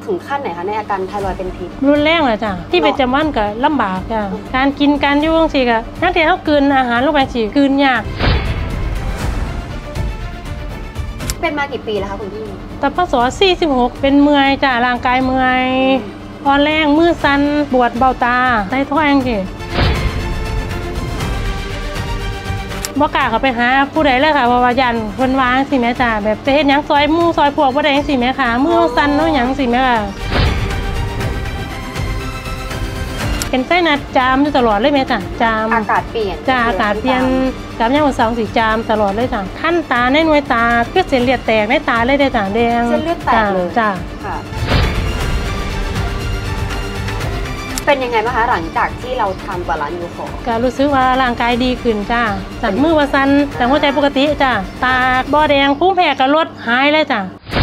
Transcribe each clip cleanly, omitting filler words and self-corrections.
ถึงขั้นไหนคะในอาการไทรอยด์เป็นพิษรุนแรงเลยจ้ะที่เป็นจำวันก็ลำบากจ้ะการกินการยุ่งสิก็นักเรียนเขากินอาหารลงไปสิกินยากเป็นมากี่ปีแล้วคะคุณพี่แต่พศ46เป็นเมื่อยจ้ะร่างกายเมื่อยอ่อนแรงมือสั่นปวดเบ้าตาไตท้องสิบ่กล้าเขาไปหาผู้ใดเลยค่ะเพราะว่ายันคนวางสิแม่จ้าแบบจะเห็นยังซอยมู่ซอยพวกบ่ได้ยังสิแม่ค่ะมือสั่นแล้วยังสิแม่ค่ะเป็นไส้นัดจามอยู่ตลอดเลยแม่จ้าจามอากาศเปลี่ยนจ้าอากาศเปลี่ยนจามยังวันเสาร์สิจามตลอดเลยจ้าขั้นตาในหน่วยตาเพื่อเส้นเลือดแตกในตาเลยได้จ้าแดงเส้นเลือดแตกเลยจ้าค่ะเป็นยังไงบ้างคะหลังจากที่เราทำบาลานซ์ยูโฟก็รู้สึกว่าร่างกายดีขึ้นจ้าสั่นมือว่าสั่นแต่หัวใจปกติจ้าตาบ่อแดงภูมิแพ้ก็ลดหายเลยจ้า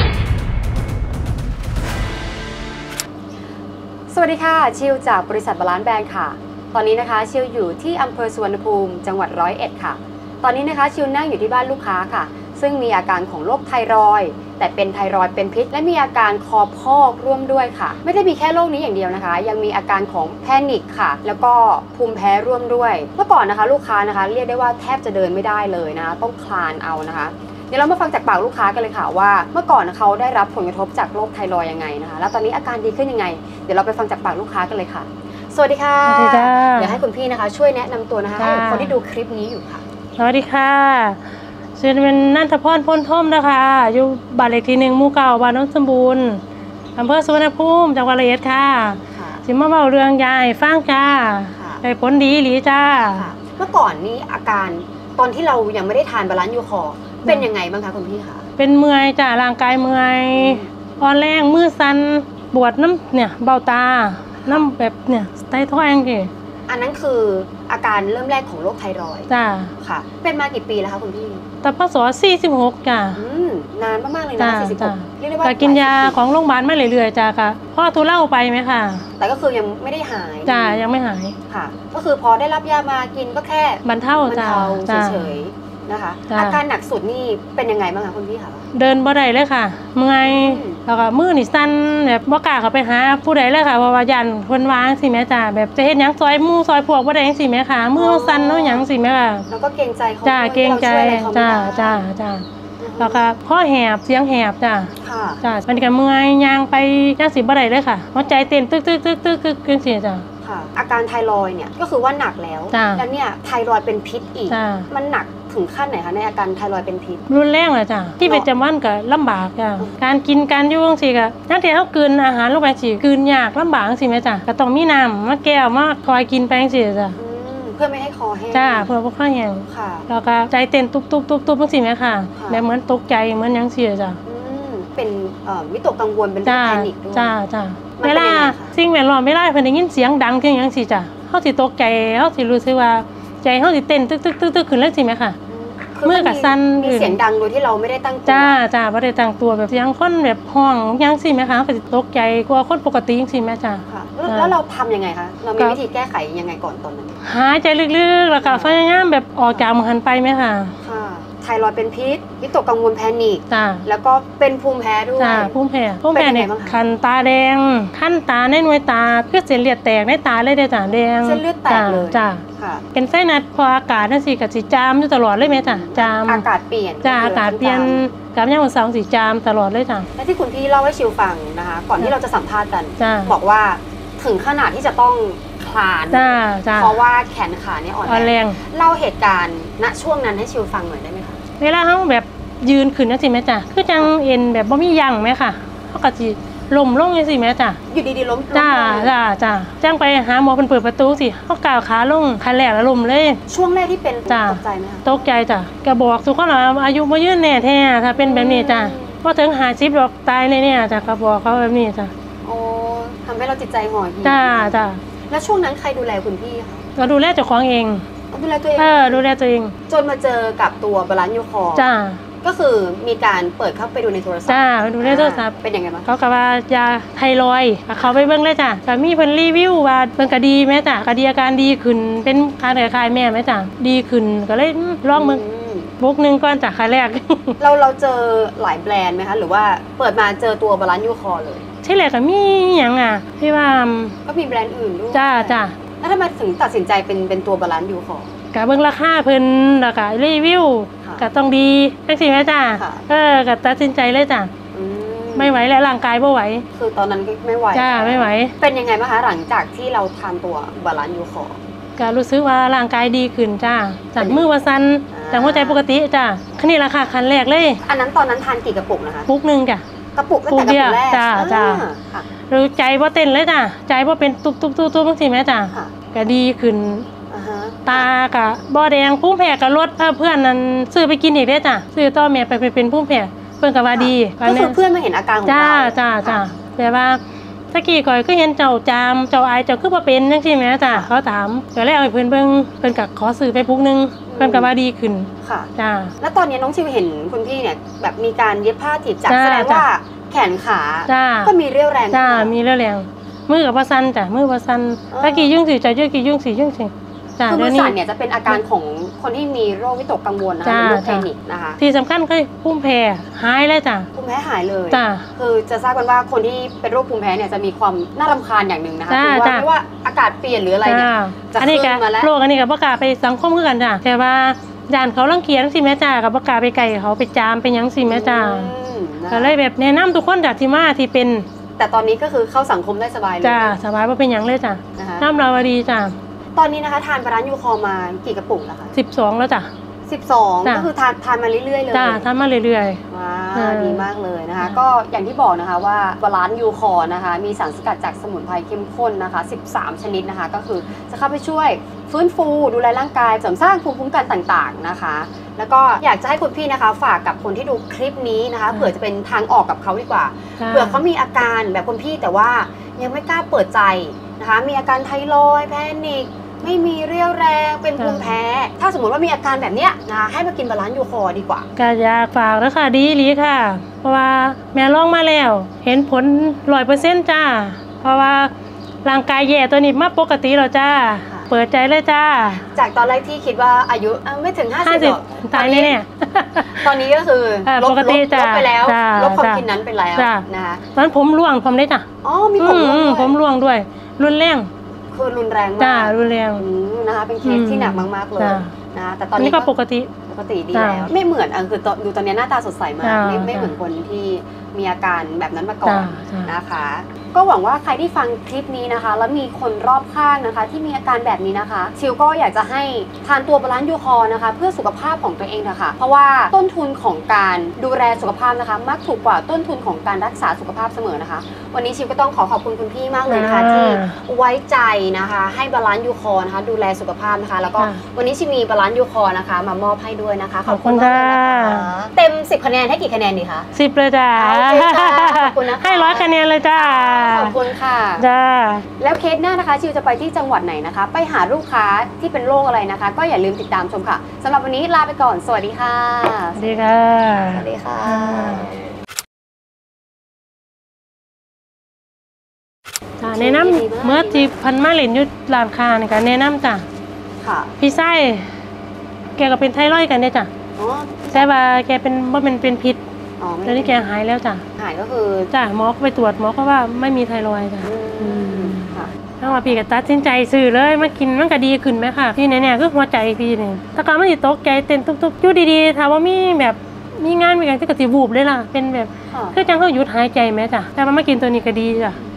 สวัสดีค่ะชิวจากบริษัทบาลานซ์แบรนด์ค่ะตอนนี้นะคะชิวอยู่ที่อำเภอสุวรรณภูมิจังหวัด101ค่ะตอนนี้นะคะชิวนั่งอยู่ที่บ้านลูกค้าค่ะซึ่งมีอาการของโรคไทรอยด์แต่เป็นไทรอยด์เป็นพิษและมีอาการคอพอกร่วมด้วยค่ะไม่ได้มีแค่โรคนี้อย่างเดียวนะคะยังมีอาการของแพนิคค่ะแล้วก็ภูมิแพ้ร่วมด้วยเมื่อก่อนนะคะลูกค้านะคะเรียกได้ว่าแทบจะเดินไม่ได้เลยนะต้องคลานเอานะคะเดี๋ยวเรามาฟังจากปากลูกค้ากันเลยค่ะว่าเมื่อก่อนเขาได้รับผลกระทบจากโรคไทรอยด์ยังไงนะคะแล้วตอนนี้อาการดีขึ้นยังไงเดี๋ยวเราไปฟังจากปากลูกค้ากันเลยค่ะสวัสดีค่ะเดี๋ยวให้คุณพี่นะคะช่วยแนะนำตัวนะคะให้คนที่ดูคลิปนี้อยู่ค่ะสวัสดีค่ะชื่อเป็นนันทพรพ้นท่มนะคะอยู่บ้านเลขที่1หมู่9บ้านโนนสมบูรณ์อำเภอสุวรรณภูมิจังหวัดระยองค่ะสิมาเล่าเรื่องยายฟังจ้าได้ผลดีหรือจ้าเมื่อก่อนนี้อาการตอนที่เรายังไม่ได้ทานบาลานซ์ยูคอเป็นยังไงบ้างคะคุณพี่คะเป็นเมื่อยจ้าร่างกายเมื่อยอ่อนแรงมือสั่นปวดน้ำเนี่ยเบ้าตาน้ำแบบเนี่ยไตท้องสิอันนั้นคืออาการเริ่มแรกของโรคไทรอยด์จ้าค่ะเป็นมากี่ปีแล้วคะคุณพี่แต่พศ46จ้านานมากๆเลยนะ46เรียกได้ว่ากินยาของโรงพยาบาลมาเรื่อยๆจ้าค่ะพ่อทุเล่าไปไหมค่ะแต่ก็คือยังไม่ได้หายจ้ายังไม่หายค่ะก็คือพอได้รับยามากินก็แค่บรรเทาเฉยๆนะคะอาการหนักสุดนี่เป็นยังไงบ้างคะคุณพี่คะเดินบ่ได้เลยค่ะเมื่อยแล้วก็มือนี่สั่นแบบบ่กล้าเขาไปหาผู้ใดเลยค่ะเพราะว่ายันคนวางสิแม่จ้าแบบจะเห็นยังซอยมู่ซอยพวกบ่ได้ยังสิแม่ค่ะมือสั่นแล้วยังสิแม่ค่ะแล้วก็เกรงใจเขาจ้าเกรงใจจ้าแล้วก็ข้อแหบเสียงแหบจ้าจ้ามันก็เมื่อยย่างไปย่างสิบ่ได้เลยค่ะหัวใจเต้นตึกจังซี่จ้าอาการไทรอยด์เนี่ยก็คือว่าหนักแล้วแล้วเนี่ยไทรอยด์เป็นพิษอีกมันหนักถึงขั้นไหนคะในอาการไทรอยด์เป็นพิษรุนแรงเลยจ้ะที่เป็นจำวันก็ลำบากจ้ะการกินการยุ่งสิก็นักเรียนเขากินอาหารลงไปสิกินยากลำบากสิแม่จ้ะก็ต้องมีน้ำมาแก้วมาคอยกินไปสิจ้ะเพื่อไม่ให้คอแห้งจ้าเพื่อไม่คอแห้งแล้วก็ใจเต้นตุ๊บจังสิแม่ค่ะแบบเหมือนตกใจเหมือนยังเสียจ้ะเป็นวิตกกังวลเป็นแพนิคด้วยจ้าเวลาสิ่งแวดล้อมเวลาเพิ่นได้ยินเสียงดังจังสิจ้ะเฮาสิตกใจเฮาสิรู้สึกว่าใจเฮาสิเต้นตึกขึ้นเลยสิแม่ค่ะเมื่อกับสั้นมีเสียงดังโดยที่เราไม่ได้ตั้งตัวจ้าไม่ได้ตั้งตัวแบบเสียงคนแบบห้องยังสิแม่คะก็จะตกใจกลัวคนปกติยังสิแม่จ้าแล้วเราทำยังไงคะเรามีวิธีแก้ไขยังไงก่อนตอนนั้นหายใจลึกๆแล้วก็พยายามแบบออกจากมือหันไปไหมค่ะไทรอยด์เป็นพิษวิตกกังวลแพนิคแล้วก็เป็นภูมิแพ้ด้วยภูมิแพ้เนี่ยคันตาแดงขั้นตาในหน่วยตาเพื่อเส้นเลือดแตกในตาเลยได้จ้าแดงเส้นเลือดแตกเลยจ้าเป็นไส้นัดพออากาศนั่นสิกับสีจามอยู่ตลอดเลยไหมจ้าจามอากาศเปลี่ยนจ้าอากาศเปลี่ยนกับยังวันเสาร์สีจามตลอดเลยจ้าและที่คุณพี่เล่าให้ชิวฟังนะคะก่อนที่เราจะสัมภาษณ์กันบอกว่าถึงขนาดที่จะต้องคลานเพราะว่าแขนขาเนี่ยอ่อนแรงเล่าเหตุการณ์ณช่วงนั้นให้ชิวฟังหน่อยได้ไหมคะเวลาเขาแบบยืนขึ้นนั่นสิแม่จ้าคือจังเอ็นแบบบ่มียังไหมค่ะเขาก็จะล้มลงยังสิแม่จ้าอยู่ดีๆล้มจ้าจ้างไปหาหมอเปิดประตูสิเขาก้าวขาลงขาแหลกแล้วล้มเลยช่วงแรกที่เป็นตกใจไหมคะตกใจจ้ะกระบอกสุขภาพอายุมายืนแน่แท้ถ้าเป็นแบบนี้จ้าพอถึง50ดอกตายเนี่ยจ้ะกระบอกเขาแบบนี้จ้ะโอ้ทำให้เราจิตใจห่อเหี่ยวจ้าแล้วช่วงนั้นใครดูแลคุณพี่คะก็ดูแลเจ้าของเองดูแลตัวเองดูแลตัวเองจนมาเจอกับตัวบาลานซ์ยูคอจ้าก็คือมีการเปิดเข้าไปดูในโทรศัพท์จ้าดูในโทรศัพท์เป็นยังไงบ้างเขากับว่ายาไทรอยด์เขาไปเบิ่งเลยจ้ะก็มีเพิ่นรีวิวว่าเบิ่งก็ดีแม่จ้ะก็ดีอาการดีขึ้นเป็นคล้ายๆแม่แม่จ้ะดีขึ้นก็เลยลองมึงบุกนึงก่อนจากครั้งแรกเราเจอหลายแบรนด์ไหมคะหรือว่าเปิดมาเจอตัวบาลานซ์ยูคอเลยเที่แรกก็มีอย่างที่ว่าก็มีแบรนด์อื่นด้วยจ้าแล้วทำไมถึงตัดสินใจเป็นตัวบาลานซ์ยูคอร์กะเบิ่งราคาเพิ่นแล้วก็รีวิวค่ะก็ต้องดีจังซี่แม่จ้าค่ะก็ตัดสินใจเลยจ้ะอืมไม่ไหวแล้วร่างกายบ่ไหวคือตอนนั้นก็ไม่ไหวจ้าไม่ไหวเป็นยังไงบ้างคะหลังจากที่เราทานตัวบาลานซ์ยูคอร์ก็รู้สึกว่าร่างกายดีขึ้นจ้าจากมือว่าสั่นอ่าจากหัวใจปกติจ้าคันนี้ราคาคันแรกเลยอันนั้นตอนนั้นทานกี่กระปุกนะคะปุกหนึงจ้ะกระปุกตั้งแต่กระปุกแรกจ้าอ่จ้าค่ะรู้ใจบ่เต้นเลยจ้ะใจบ่เป็นตุบจังซี่แม่จ้ะค่ะก็ดีขึ้นอ่าฮะตากะบ่แดงภูมิแพ้ก็ลดเพื่อนนั้นซื้อไปกินอีกเด้อจ้ะซื้อต่อแม่ไปเป็นภูมิแพ้เพิ่นก็ว่าดีก็คือเพื่อนมาเห็นอาการของจ้าเราจ้าค่ะแต่ว่าตะกี้ก่อยก็เห็นเจ้าจามเจ้าอายเจ้าคือบ่เป็นจังซี่แหมจ้ะเขาถามก็เลยเอาให้เพิ่นเบิ่งเพิ่นก็ขอซื้อไปปุกนึงเพิ่นก็ว่าดีขึ้นค่ะจ้าแล้วตอนนี้น้องชิวเห็นคุณพี่เนี่ยแบบมีการเย็บผ้าถีบจักรจ้าแสดงว่าแขนขาจ้าก็มีเรี่ยวแรงจ้าขึ้นมีเรี่ยวแรงมือก็บ่สั่นจ้ะมือบ่สั่นอ๋อตะกี้ยุ่งสิจ้ะยุ่งกี่ยุ่งสิยุ่งสิจ้าคือเดี๋มืยวอนี้สั่นเนี่ยจะเป็นอาการของคนที่มีโรควิตกกังวลนะคะจ้าหรือโรคแพจ้านิคนะคะที่สำคัญคือภูมิแพ้หายเลยจ้ะภูมิแพ้หายเลยจ้าคือจะทราบกันว่าคนที่เป็นโรคภูมิแพ้เนี่ยจะมีความน่ารำคาญอย่างหนึ่งนะคะจ้าคือว่าจ้าไม่ว่าอากาศเปลี่ยนหรืออะไรเนี่ย จะอันนี้ก็ขึ้นมาแล้วโรคอันนี้ก็บ่กล้าไปสังคมคือกันจ้ะแต่ว่าย่านเขารังเกียจจังซี่แม่จ้าก็บ่กล้าไปไกลเขาไปจามไปหยังสิแม่จ้าอืมนะคะก็เลยแบบแนะนำทุกคนจ้ะที่มาที่เป็นแต่ตอนนี้ก็คือเข้าสังคมได้สบายเลยจ้าสบายบ่เป็นหยังเลยจ้ะนะคะน้ำเราดีจ้ะตอนนี้นะคะทานบาลานซ์ยูคอร์มากี่กระปุกแล้วคะ 12แล้วจ้ะ 12 จ้ะก็คือทานมาเรื่อยๆเลยจ้าทำมาเรื่อยว้าอ่าวดีมากเลยนะคะอ่าก็อย่างที่บอกนะคะว่าบาลานซ์ยูคอร์นะคะมีสารสกัดจากสมุนไพรเข้มข้นนะคะ13 ชนิดนะคะ ก็คือจะเข้าไปช่วยฟื้นฟูดูแลร่างกายเสริมสร้างภูมิคุ้มกันต่างๆนะคะ แล้วก็อยากจะให้คุณพี่นะคะฝากกับคนที่ดูคลิปนี้นะคะเผื่อจะเป็นทางออกกับเขาดีกว่าๆจ้าเผื่อเขามีอาการแบบคุณพี่แต่ว่ายังไม่กล้าเปิดใจนะคะ มีอาการไทรอยด์แพนิคไม่มีเรี่ยวแรงเป็นภูมิแพ้ ถ้าสมมติว่ามีอาการแบบเนี้ยนะคะให้มากินบาลานซ์ยูคอร์ดีกว่าก็อยากฝากแล้วค่ะดีอีหลีค่ะ เพราะว่าแม่ลองมาแล้ว เห็นผล100%จ้าเพราะว่าร่างกายแย่ตัวนี้มาปกติแล้วจ้าค่ะเปิดใจเลยจ้าจากตอนแรกที่คิดว่าอายุไม่ถึง 50หรอก 50ตายแน่ตอนนี้ก็คือลดปกติจ้ะลดไปแล้วจ้ะลดความจ้ะกินนั้นไปแล้วจ้ะนะคะตอนนนผมร่วงผมได้จ้ะอ๋อมีผมร่วงด้วยผมร่วงด้วย รุนแรงคือรุนแรงจ้ามากรุนแรงนะคะเป็นเคสที่หนักมากๆเลยจ้ะนะคะแต่ตตออน นนี้นี้ก็ปกติปกติดีจ้ะแล้วไม่เหมือนคือดูตอนนี้หน้าตาสดใสมากจ้ะไม่เหมือนคนที่มีอาการแบบนั้นมาก่อนจ้ะนะคะ ก็หวังว่าใครที่ฟังคลิปนี้นะคะ แล้วมีคนรอบข้างนะคะ ที่มีอาการแบบนี้นะคะชิวก็อยากจะให้ทานตัวบาลานซ์ยูคอร์นะคะ เพื่อสุขภาพของตัวเองนะคะเพราะว่าต้นทุนของการดูแลสุขภาพนะคะ มักถูกกว่าต้นทุนของการรักษาสุขภาพเสมอนะคะ วันนี้ชิวก็ต้องขอบคุณคุณพี่มากเลยนะคะ ที่ไว้ใจนะคะ ให้บาลานซ์ยูคอร์นะคะดูแลสุขภาพนะคะ แล้วก็วันนี้ชิวมีบาลานซ์ยูคอร์นะคะ มามอบให้ด้วยนะคะขอบคุณมากเลยนะคะเต็ม10คะแนนให้กี่คะแนนดีคะ 10เลยจ้าโอเคจ้ะขอบคุณนะคะให้100 คะแนนเลยจ้าขอบคุณค่ะจ้าแล้วเคสหน้านะคะชิวจะไปที่จังหวัดไหนนะคะ ไปหาลูกค้าที่เป็นโรคอะไรนะคะ ก็อย่าลืมติดตามชมค่ะสำหรับวันนี้ลาไปก่อนสวัสดีค่ะสวัสดีค่ะสวัสดีค่ะจ้าแนะนำเมื่อที่พันมาเล่นอยู่ร้านค้านี่ก็แนะนำจ้ะค่ะพี่ไส้แกก็เป็นไทรอยด์กันเนี่ยจ้ะอ๋อแต่ว่าแกเป็นว่ามันเป็นพิษอ๋อไม่ตอนนี้แกหายแล้วจ้ะหายก็คือจ้ะหมอก็ไปตรวจหมอก็ว่าไม่มีไทรอยด์จ้ะค่ะถ้าว่าพี่ก็ตัดสินใจซื้อเลยมากินมันก็ดีขึ้นไหมค่ะพี่เนี่ยคือหัวใจพี่นี่ถ้าการมันสิตกใจเต้นตุบๆอยู่ดีๆถ้าว่ามีแบบมีงานมีการที่กระติบูบเลยล่ะเป็นแบบค่ะคือจังเขาหยุดหายใจไหมจ้ะแต่ว่ามากินตัวนี้ก็ดีจ้ะ